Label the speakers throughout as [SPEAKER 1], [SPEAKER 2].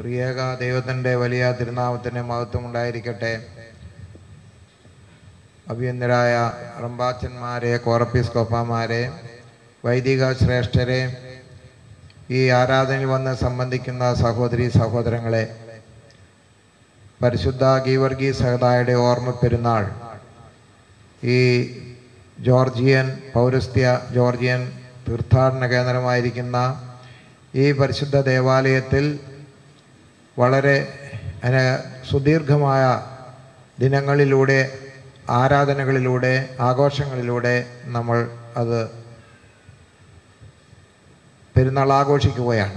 [SPEAKER 1] പ്രിയേക ദൈവത്തിൻ്റെ വലിയ തിരുനാമത്തിന് മഹത്വം ഉണ്ടായിരിക്കട്ടെ. അഭിയന്തരായ റമ്പാച്ചന്മാരെ, കോറപ്പീസ്കോപ്പമാരെ, വൈദിക ശ്രേഷ്ഠരെ, ഈ ആരാധനയിൽ വന്ന് സംബന്ധിക്കുന്ന സഹോദരി സഹോദരങ്ങളെ, പരിശുദ്ധ ഗീവർഗീസ് സഹദായുടെ ഓർമ്മ പെരുന്നാൾ ഈ ജോർജിയൻ പൗരസ്ത്യ ജോർജിയൻ തീർത്ഥാടന കേന്ദ്രമായിരിക്കുന്ന ഈ പരിശുദ്ധ ദേവാലയത്തിൽ വളരെ സുദീർഘമായ ദിനങ്ങളിലൂടെ, ആരാധനകളിലൂടെ, ആഘോഷങ്ങളിലൂടെ നമ്മൾ അത് പെരുന്നാൾ ആഘോഷിക്കുകയാണ്.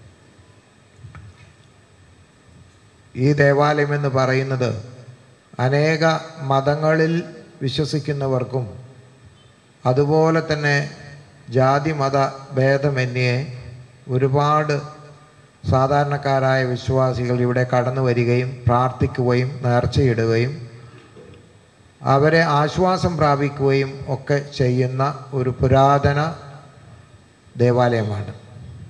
[SPEAKER 1] ഈ ദേവാലയം എന്ന് പറയുന്നത് അനേക മതങ്ങളിൽ വിശ്വസിക്കുന്നവർക്കും അതുപോലെ തന്നെ ജാതി മത ഭേദമന്യേ ഒരുപാട് സാധാരണക്കാരായ വിശ്വാസികൾ ഇവിടെ കടന്നു വരികയും പ്രാർത്ഥിക്കുകയും നേർച്ചയിടുകയും അവരെ ആശ്വാസം പ്രാപിക്കുകയും ഒക്കെ ചെയ്യുന്ന ഒരു പുരാതന ദേവാലയമാണ്.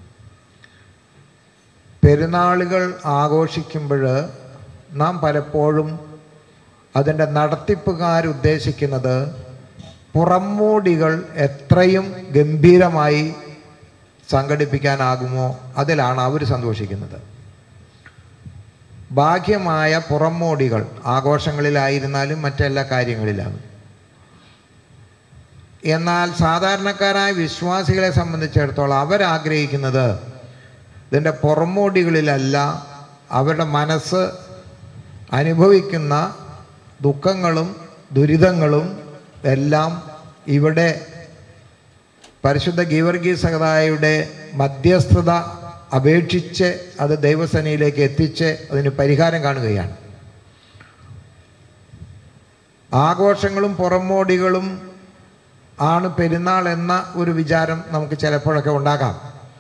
[SPEAKER 1] പെരുന്നാളുകൾ ആഘോഷിക്കുമ്പോൾ നാം പലപ്പോഴും അതിൻ്റെ നടത്തിപ്പുകാരുദ്ദേശിക്കുന്നത് പുറംമോടികൾ എത്രയും ഗംഭീരമായി സംഘടിപ്പിക്കാനാകുമോ അതിലാണ് അവർ സന്തോഷിക്കുന്നത്. ബാഹ്യമായ പുറംമോടികൾ ആഘോഷങ്ങളിലായിരുന്നാലും മറ്റെല്ലാ കാര്യങ്ങളിലാണ്. എന്നാൽ സാധാരണക്കാരായ വിശ്വാസികളെ സംബന്ധിച്ചിടത്തോളം അവരാഗ്രഹിക്കുന്നത് ഇതിൻ്റെ പുറമോടികളിലല്ല, അവരുടെ മനസ്സ് അനുഭവിക്കുന്ന ദുഃഖങ്ങളും ദുരിതങ്ങളും എല്ലാം ഇവിടെ പരിശുദ്ധ ഗീവർഗീസ് സഹദായുടെ മധ്യസ്ഥത അപേക്ഷിച്ച് അത് ദൈവസേനയിലേക്ക് എത്തിച്ച് അതിന് പരിഹാരം കാണുകയാണ്. ആഘോഷങ്ങളും പുറമോടികളും ആണ് പെരുന്നാൾ എന്ന ഒരു വിചാരം നമുക്ക് ചിലപ്പോഴൊക്കെ ഉണ്ടാകാം.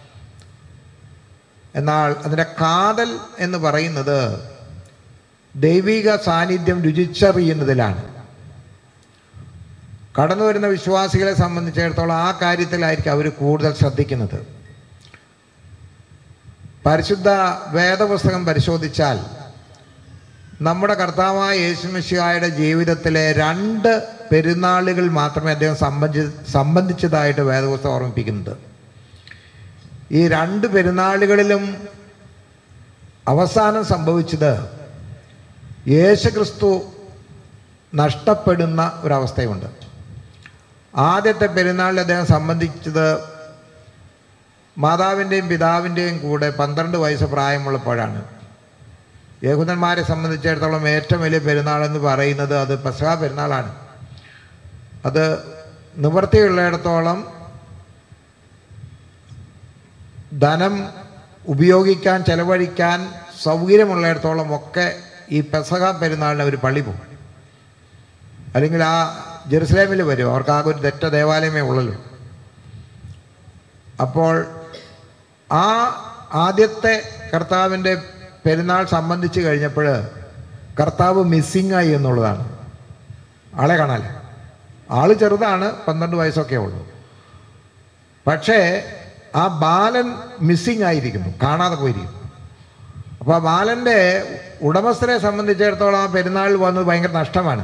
[SPEAKER 1] എന്നാൽ അതിൻ്റെ കാതൽ എന്ന് പറയുന്നത് ദൈവിക സാന്നിധ്യം രുചിച്ചറിയുന്നതിലാണ്. കടന്നു വരുന്ന വിശ്വാസികളെ സംബന്ധിച്ചിടത്തോളം ആ കാര്യത്തിലായിരിക്കും അവർ കൂടുതൽ ശ്രദ്ധിക്കുന്നത്. പരിശുദ്ധ വേദപുസ്തകം പരിശോധിച്ചാൽ നമ്മുടെ കർത്താവായ യേശുമിശിഹായുടെ ജീവിതത്തിലെ 2 പെരുന്നാളുകൾ മാത്രമേ അദ്ദേഹം സംബന്ധിച്ചതായിട്ട് വേദപുസ്തകം ഓർമ്മിപ്പിക്കുന്നത്. ഈ 2 പെരുന്നാളുകളിലും അവസാനം സംഭവിച്ചത് യേശുക്രിസ്തു നഷ്ടപ്പെടുന്ന ഒരവസ്ഥയുണ്ട്. ആദ്യത്തെ പെരുന്നാളിൽ അദ്ദേഹം സംബന്ധിച്ചത് മാതാവിൻ്റെയും പിതാവിൻ്റെയും കൂടെ 12 വയസ്സ് പ്രായമുള്ളപ്പോഴാണ്. യഹൂദന്മാരെ സംബന്ധിച്ചിടത്തോളം ഏറ്റവും വലിയ പെരുന്നാളെന്ന് പറയുന്നത് അത് പെസഹ പെരുന്നാളാണ്. അത് നിവൃത്തിയുള്ളിടത്തോളം ധനം ഉപയോഗിക്കാൻ, ചെലവഴിക്കാൻ സൗകര്യമുള്ളിടത്തോളം ഒക്കെ ഈ പെസഹ പെരുന്നാളിന് അവർ പള്ളി പോകും, അല്ലെങ്കിൽ ആ ജെറുസലേമിൽ വരും. അവർക്ക് ആകെ ഒരു തെറ്റ ദേവാലയമേ ഉള്ളല്ലോ. അപ്പോൾ ആ ആദ്യത്തെ കർത്താവിൻ്റെ പെരുന്നാൾ സംബന്ധിച്ച് കഴിഞ്ഞപ്പോൾ കർത്താവ് മിസ്സിങ്ങായി എന്നുള്ളതാണ്. ആളെ കാണാൻ ആൾ ചെറുതാണ്, 12 വയസ്സൊക്കെ ഉള്ളൂ. പക്ഷേ ആ ബാലൻ മിസ്സിങ് ആയിരിക്കുന്നു, കാണാതെ പോയിരിക്കുന്നു. അപ്പോൾ ആ ബാലൻ്റെ ഉടമസ്ഥരെ സംബന്ധിച്ചിടത്തോളം ആ പെരുന്നാളിൽ വന്നത് ഭയങ്കര നഷ്ടമാണ്.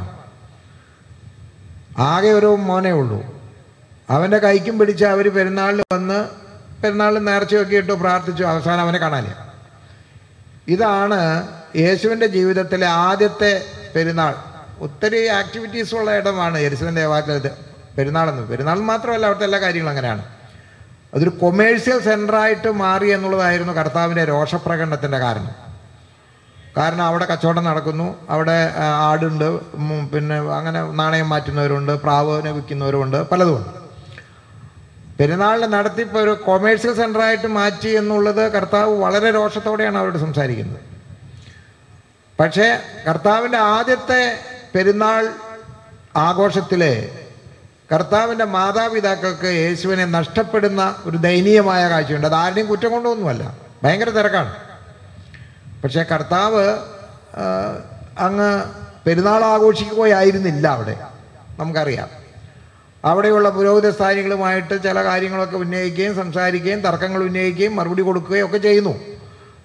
[SPEAKER 1] ആകെ ഒരു മോനേ ഉള്ളൂ. അവൻ്റെ കൈക്കും പിടിച്ച് അവർ പെരുന്നാളിൽ വന്ന് പെരുന്നാളിൽ നേർച്ചയൊക്കെ ഇട്ടു, പ്രാർത്ഥിച്ചു. അവസാനം അവനെ കാണാനില്ല. ഇതാണ് യേശുവിൻ്റെ ജീവിതത്തിലെ ആദ്യത്തെ പെരുന്നാൾ. ഒത്തിരി ആക്ടിവിറ്റീസുള്ള ഇടമാണ് യെരുശലേം ദേവാലയത്തിലെ പെരുന്നാളെന്ന്. പെരുന്നാൾ മാത്രമല്ല, അവിടുത്തെ എല്ലാ കാര്യങ്ങളും അങ്ങനെയാണ്. അതൊരു കൊമേഴ്സ്യൽ സെൻ്ററായിട്ട് മാറി എന്നുള്ളതായിരുന്നു കർത്താവിൻ്റെ രോഷപ്രകടനത്തിൻ്റെ കാരണം അവിടെ കച്ചവടം നടക്കുന്നു, അവിടെ ആടുണ്ട്, പിന്നെ അങ്ങനെ നാണയം മാറ്റുന്നവരുണ്ട്, പ്രാവിനെ വിൽക്കുന്നവരുമുണ്ട്, പലതുമുണ്ട്. പെരുന്നാളിൻ്റെ നടത്തിപ്പ് ഒരു കൊമേഴ്സ്യൽ സെൻ്ററായിട്ട് മാറ്റി എന്നുള്ളത് കർത്താവ് വളരെ രോഷത്തോടെയാണ് അവരോട് സംസാരിക്കുന്നത്. പക്ഷേ കർത്താവിൻ്റെ ആദ്യത്തെ പെരുന്നാൾ ആഘോഷത്തിലെ കർത്താവിൻ്റെ മാതാപിതാക്കൾക്ക് യേശുവിനെ നഷ്ടപ്പെടുന്ന ഒരു ദയനീയമായ കാഴ്ചയുണ്ട്. അത് ആരുടെയും കുറ്റം കൊണ്ടൊന്നുമല്ല, ഭയങ്കര തിരക്കാണ്. പക്ഷേ കർത്താവ് അങ്ങ് പെരുന്നാൾ ആഘോഷിക്കുകയായിരുന്നില്ല അവിടെ. നമുക്കറിയാം, അവിടെയുള്ള പുരോഹിത സ്ഥാനികളുമായിട്ട് ചില കാര്യങ്ങളൊക്കെ ഉന്നയിക്കുകയും സംസാരിക്കുകയും തർക്കങ്ങൾ ഉന്നയിക്കുകയും മറുപടി കൊടുക്കുകയും ഒക്കെ ചെയ്യുന്നു.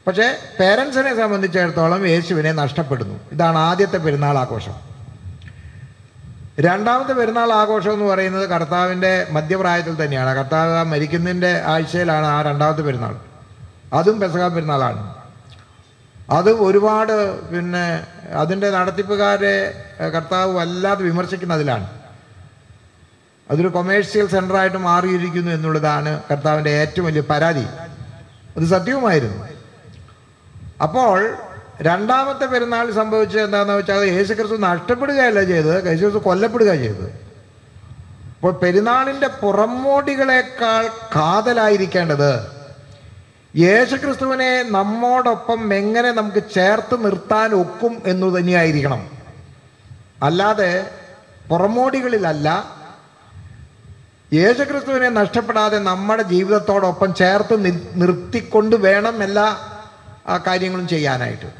[SPEAKER 1] പക്ഷേ പേരൻസിനെ സംബന്ധിച്ചിടത്തോളം യേശുവിനെ നഷ്ടപ്പെടുന്നു. ഇതാണ് ആദ്യത്തെ പെരുന്നാൾ ആഘോഷം. രണ്ടാമത്തെ പെരുന്നാൾ ആഘോഷം എന്ന് പറയുന്നത് കർത്താവിൻ്റെ മധ്യപ്രായത്തിൽ തന്നെയാണ്. കർത്താവ് മരിക്കുന്നതിൻ്റെ ആഴ്ചയിലാണ് ആ രണ്ടാമത്തെ പെരുന്നാൾ. അതും പെസഹ പെരുന്നാളാണ്. അത് ഒരുപാട് അതിൻ്റെ നടത്തിപ്പുകാരെ കർത്താവ് വല്ലാതെ വിമർശിക്കുന്നതിലാണ്. അതൊരു കൊമേഴ്സ്യൽ സെൻ്ററായിട്ട് മാറിയിരിക്കുന്നു എന്നുള്ളതാണ് കർത്താവിൻ്റെ ഏറ്റവും വലിയ പരാതി. അത് സത്യവുമായിരുന്നു. അപ്പോൾ രണ്ടാമത്തെ പെരുന്നാൾ സംഭവിച്ചത് എന്താണെന്ന് വെച്ചാൽ യേശുക്രിസ്തു നഷ്ടപ്പെടുകയല്ല ചെയ്തത്, യേശുക്രിസ്തു കൊല്ലപ്പെടുക ചെയ്തത്. അപ്പോൾ പെരുന്നാളിൻ്റെ പുറമോടികളെക്കാൾ കാതലായിരിക്കേണ്ടത് യേശുക്രിസ്തുവിനെ നമ്മോടൊപ്പം എങ്ങനെ നമുക്ക് ചേർത്ത് നിർത്താൻ ഒക്കും എന്നു തന്നെയായിരിക്കണം. അല്ലാതെ പുറമോടികളിലല്ല. യേശുക്രിസ്തുവിനെ നഷ്ടപ്പെടാതെ നമ്മുടെ ജീവിതത്തോടൊപ്പം ചേർത്ത് നിർത്തിക്കൊണ്ട് വേണം എല്ലാ കാര്യങ്ങളും ചെയ്യാനായിട്ട്.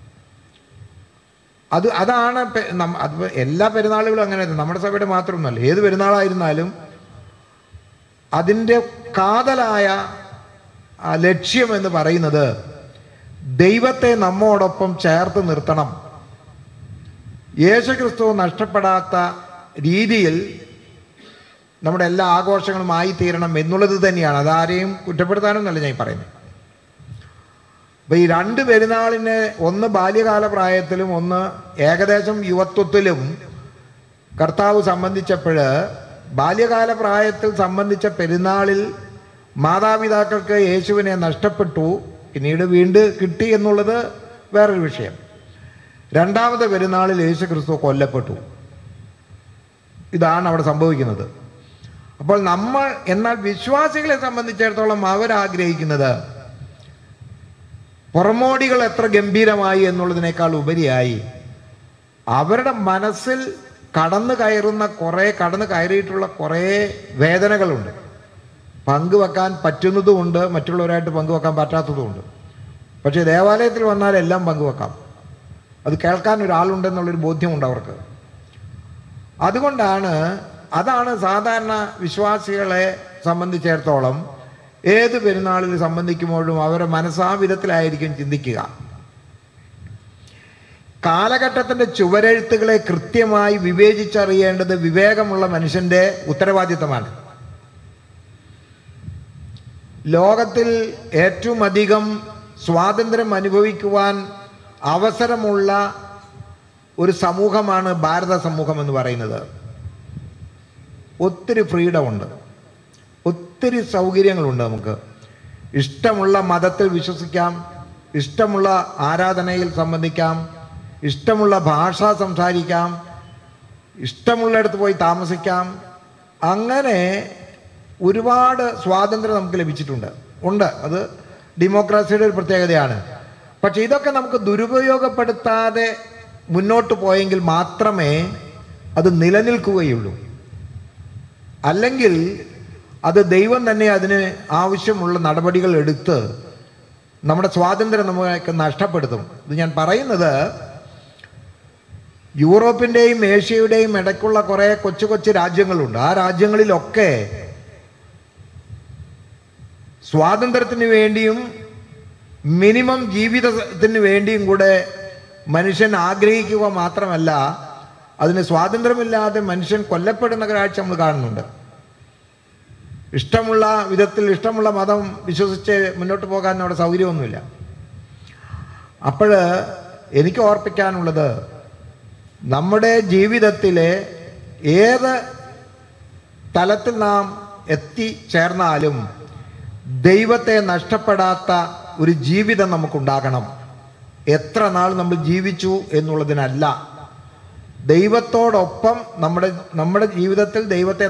[SPEAKER 1] അതാണ് എല്ലാ പെരുന്നാളുകളും അങ്ങനെ. നമ്മുടെ സഭയുടെ മാത്രമൊന്നുമല്ല, ഏത് പെരുന്നാളായിരുന്നാലും അതിൻ്റെ കാതലായ ലക്ഷ്യം എന്ന് പറയുന്നത് ദൈവത്തെ നമ്മോടൊപ്പം ചേർത്ത് നിർത്തണം. യേശുക്രിസ്തു നഷ്ടപ്പെടാത്ത രീതിയിൽ നമ്മുടെ എല്ലാ ആഘോഷങ്ങളും ആയിത്തീരണം എന്നുള്ളത് തന്നെയാണ്. അതാരെയും കുറ്റപ്പെടുത്താനൊന്നുമല്ല ഞാൻ പറയുന്നത്. അപ്പം ഈ രണ്ട് പെരുന്നാളിനെ, ഒന്ന് ബാല്യകാല പ്രായത്തിലും ഒന്ന് ഏകദേശം യുവത്വത്തിലും കർത്താവ് സംബന്ധിച്ചപ്പോൾ, ബാല്യകാല പ്രായത്തിൽ സംബന്ധിച്ച പെരുന്നാളിൽ മാതാപിതാക്കൾക്ക് യേശുവിനെ നഷ്ടപ്പെട്ടു, പിന്നീട് വീണ്ടും കിട്ടി എന്നുള്ളത് വേറൊരു വിഷയം. രണ്ടാമത്തെ പെരുന്നാളിൽ യേശു ക്രിസ്തു കൊല്ലപ്പെട്ടു. ഇതാണ് അവിടെ സംഭവിക്കുന്നത്. അപ്പോൾ എന്നാൽ വിശ്വാസികളെ സംബന്ധിച്ചിടത്തോളം അവരാഗ്രഹിക്കുന്നത് പുറമോടികൾ എത്ര ഗംഭീരമായി എന്നുള്ളതിനേക്കാൾ ഉപരിയായി അവരുടെ മനസ്സിൽ കടന്നു കയറിയിട്ടുള്ള കുറേ വേദനകളുണ്ട്. പങ്കുവെക്കാൻ പറ്റുന്നതുമുണ്ട്, മറ്റുള്ളവരായിട്ട് പങ്കുവെക്കാൻ പറ്റാത്തതുമുണ്ട്. പക്ഷേ ദേവാലയത്തിൽ വന്നാൽ എല്ലാം പങ്കുവെക്കാം. അത് കേൾക്കാൻ ഒരാളുണ്ടെന്നുള്ളൊരു ബോധ്യമുണ്ട് അവർക്ക്. അതാണ് സാധാരണ വിശ്വാസികളെ സംബന്ധിച്ചിടത്തോളം ഏത് പെരുന്നാളിൽ സംബന്ധിക്കുമ്പോഴും അവരുടെ മനസ്സാ വിധത്തിലായിരിക്കും ചിന്തിക്കുക. കാലഘട്ടത്തിൻ്റെ ചുവരെഴുത്തുകളെ കൃത്യമായി വിവേചിച്ചറിയേണ്ടത് വിവേകമുള്ള മനുഷ്യൻ്റെ ഉത്തരവാദിത്തമാണ്. ലോകത്തിൽ ഏറ്റവും അധികം സ്വാതന്ത്ര്യം അനുഭവിക്കുവാൻ അവസരമുള്ള ഒരു സമൂഹമാണ് ഭാരത സമൂഹം എന്ന് പറയുന്നത്. ഒത്തിരി ഫ്രീഡമുണ്ട്, ഒത്തിരി സൗകര്യങ്ങളുണ്ട്. നമുക്ക് ഇഷ്ടമുള്ള മതത്തിൽ വിശ്വസിക്കാം, ഇഷ്ടമുള്ള ആരാധനയിൽ സംബന്ധിക്കാം, ഇഷ്ടമുള്ള ഭാഷ സംസാരിക്കാം, ഇഷ്ടമുള്ളിടത്ത് പോയി താമസിക്കാം. അങ്ങനെ ഒരുപാട് സ്വാതന്ത്ര്യം നമുക്ക് ലഭിച്ചിട്ടുണ്ട്. അത് ഡെമോക്രസിയുടെ ഒരു പ്രത്യേകതയാണ്. പക്ഷെ ഇതൊക്കെ നമുക്ക് ദുരുപയോഗപ്പെടുത്താതെ മുന്നോട്ട് പോയെങ്കിൽ മാത്രമേ അത് നിലനിൽക്കുകയുള്ളൂ. അല്ലെങ്കിൽ അത് ദൈവം തന്നെ അതിന് ആവശ്യമുള്ള നടപടികൾ എടുത്ത് നമ്മുടെ സ്വാതന്ത്ര്യം നമുക്ക് നഷ്ടപ്പെടുത്തും. ഇത് ഞാൻ പറയുന്നത് യൂറോപ്പിൻ്റെയും ഏഷ്യയുടെയും ഇടയ്ക്കുള്ള കുറേ കൊച്ചു കൊച്ചു രാജ്യങ്ങളുണ്ട്. ആ രാജ്യങ്ങളിലൊക്കെ സ്വാതന്ത്ര്യത്തിന് വേണ്ടിയും മിനിമം ജീവിതത്തിന് വേണ്ടിയും കൂടെ മനുഷ്യൻ ആഗ്രഹിക്കുക മാത്രമല്ല, അതിന് സ്വാതന്ത്ര്യമില്ലാതെ മനുഷ്യൻ കൊല്ലപ്പെടുന്ന കാഴ്ച നമ്മൾ കാണുന്നുണ്ട്. ഇഷ്ടമുള്ള വിധത്തിൽ ഇഷ്ടമുള്ള മതം വിശ്വസിച്ച് മുന്നോട്ട് പോകാൻ അവിടെ സൗകര്യമൊന്നുമില്ല. അപ്പോൾ എനിക്ക് ഓർപ്പിക്കാനുള്ളത്, നമ്മുടെ ജീവിതത്തിലെ ഏത് തലത്തിൽ നാം എത്തിച്ചേർന്നാലും ദൈവത്തെ നഷ്ടപ്പെടാത്ത ഒരു ജീവിതം നമുക്കുണ്ടാകണം. എത്ര നാൾ നമ്മൾ ജീവിച്ചു എന്നുള്ളതിനല്ല, ദൈവത്തോടൊപ്പം നമ്മുടെ ജീവിതത്തിൽ ദൈവത്തെ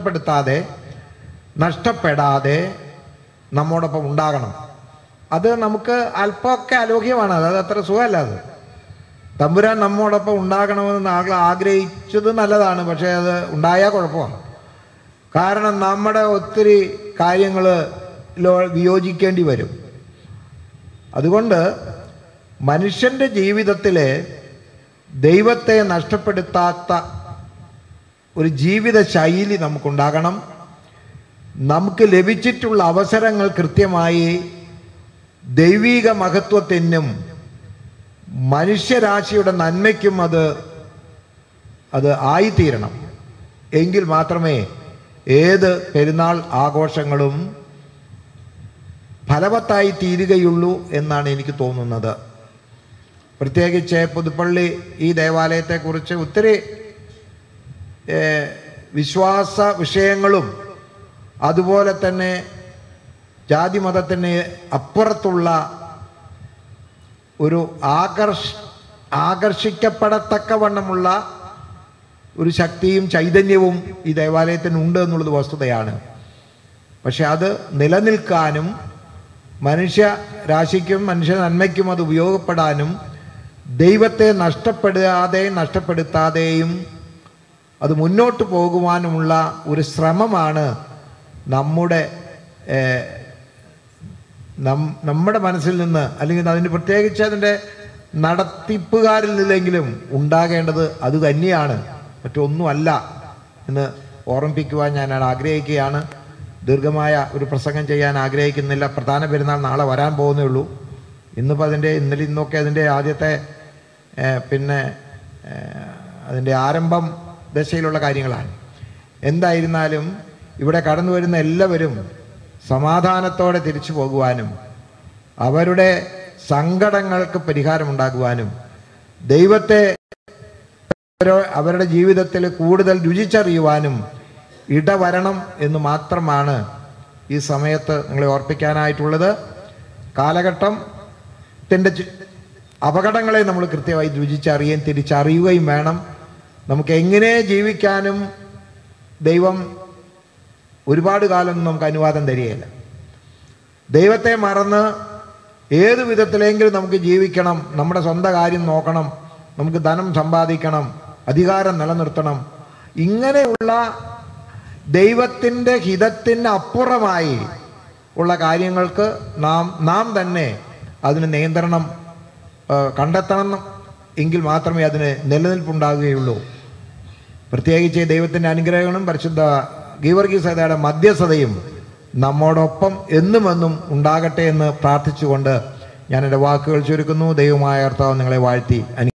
[SPEAKER 1] നഷ്ടപ്പെടാതെ നമ്മോടൊപ്പം ഉണ്ടാകണം. അത് നമുക്ക് അല്പമൊക്കെ അലോക്യമാണ്. അത് അത്ര സുഖമല്ല. അത് തമ്പുരാൻ നമ്മോടൊപ്പം ഉണ്ടാകണമെന്ന് ആഗ്രഹിച്ചത് നല്ലതാണ്. പക്ഷേ അത് ഉണ്ടായാൽ കുഴപ്പമാണ്. കാരണം നമ്മുടെ ഒത്തിരി കാര്യങ്ങൾ വിയോജിക്കേണ്ടി വരും. അതുകൊണ്ട് മനുഷ്യൻ്റെ ജീവിതത്തിലെ ദൈവത്തെ നഷ്ടപ്പെടുത്താത്ത ഒരു ജീവിത ശൈലി നമുക്കുണ്ടാകണം. നമുക്ക് ലഭിച്ചിട്ടുള്ള അവസരങ്ങൾ കൃത്യമായി ദൈവിക മഹത്വത്തിനും മനുഷ്യരാശിയുടെ നന്മയ്ക്കും അത് ആയിത്തീരണം. എങ്കിൽ മാത്രമേ ഏത് പെരുന്നാൾ ആഘോഷങ്ങളും ഫലവത്തായി തീരുകയുള്ളൂ എന്നാണ് എനിക്ക് തോന്നുന്നത്. പ്രത്യേകിച്ച് പുതുപ്പള്ളി ഈ ദേവാലയത്തെക്കുറിച്ച് ഒത്തിരി വിശ്വാസ വിഷയങ്ങളും അതുപോലെ തന്നെ ജാതി മതത്തിന് അപ്പുറത്തുള്ള ഒരു ആകർഷിക്കപ്പെടത്തക്കവണ്ണമുള്ള ഒരു ശക്തിയും ചൈതന്യവും ഈ ദേവാലയത്തിനുണ്ട് എന്നുള്ളത് വസ്തുതയാണ്. പക്ഷെ അത് നിലനിൽക്കാനും മനുഷ്യ രാശിക്കും മനുഷ്യ നന്മയ്ക്കും അത് ഉപയോഗപ്പെടാനും ദൈവത്തെ നഷ്ടപ്പെടുത്താതെയും അത് മുന്നോട്ട് പോകുവാനുമുള്ള ഒരു ശ്രമമാണ് നമ്മുടെ മനസ്സിൽ നിന്ന്, അല്ലെങ്കിൽ അതിന് പ്രത്യേകിച്ച് അതിൻ്റെ നടത്തിപ്പുകാരിൽ നിന്നെങ്കിലും ഉണ്ടാകേണ്ടത് അത് തന്നെയാണ്, മറ്റൊന്നുമല്ല എന്ന് ഓർമ്മിപ്പിക്കുവാൻ ഞാൻ ആഗ്രഹിക്കുകയാണ്. ദീർഘമായ ഒരു പ്രസംഗം ചെയ്യാൻ ആഗ്രഹിക്കുന്നില്ല. പ്രധാന പെരുന്നാൾ നാളെ വരാൻ പോകുന്നേ ഉള്ളൂ. ഇന്നിപ്പോൾ ഇന്നൊക്കെ അതിൻ്റെ ആദ്യത്തെ അതിൻ്റെ ആരംഭം ദശയിലുള്ള കാര്യങ്ങളാണ്. എന്തായിരുന്നാലും ഇവിടെ കടന്നു വരുന്ന എല്ലാവരും സമാധാനത്തോടെ തിരിച്ചു പോകുവാനും അവരുടെ സങ്കടങ്ങൾക്ക് പരിഹാരമുണ്ടാകുവാനും ദൈവത്തെ അവരുടെ ജീവിതത്തിൽ കൂടുതൽ രുചിച്ചറിയുവാനും ഇടവരണം എന്ന് മാത്രമാണ് ഈ സമയത്ത് നിങ്ങളെ ഓർപ്പിക്കാനായിട്ടുള്ളത്. കാലഘട്ടത്തിൻ്റെ അപകടങ്ങളെ നമ്മൾ കൃത്യമായി രുചിച്ചറിയുകയും തിരിച്ചറിയുകയും വേണം. നമുക്ക് എങ്ങനെ ജീവിക്കാനും ദൈവം ഒരുപാട് കാലം നമുക്ക് അനുവാദം തരികയില്ല. ദൈവത്തെ മറന്ന് ഏത് വിധത്തിലെങ്കിലും നമുക്ക് ജീവിക്കണം, നമ്മുടെ സ്വന്തം കാര്യം നോക്കണം, നമുക്ക് ധനം സമ്പാദിക്കണം, അധികാരം നിലനിർത്തണം, ഇങ്ങനെയുള്ള ദൈവത്തിൻ്റെ ഹിതത്തിന് അപ്പുറമായി ഉള്ള കാര്യങ്ങൾക്ക് നാം തന്നെ അതിന് നിയന്ത്രണം കണ്ടെത്തണം. എങ്കിൽ മാത്രമേ അതിന് നിലനിൽപ്പുണ്ടാകുകയുള്ളൂ. പ്രത്യേകിച്ച് ദൈവത്തിൻ്റെ അനുഗ്രഹങ്ങളും പരിശുദ്ധ ഗീവർഗീസതയുടെ മധ്യസ്ഥതയും നമ്മോടൊപ്പം എന്നുമെന്നും ഉണ്ടാകട്ടെ എന്ന് പ്രാർത്ഥിച്ചുകൊണ്ട് ഞാൻ എൻ്റെ വാക്കുകൾ ചുരുക്കുന്നു. ദൈവമായ കർത്താവ് നിങ്ങളെ വാഴ്ത്തി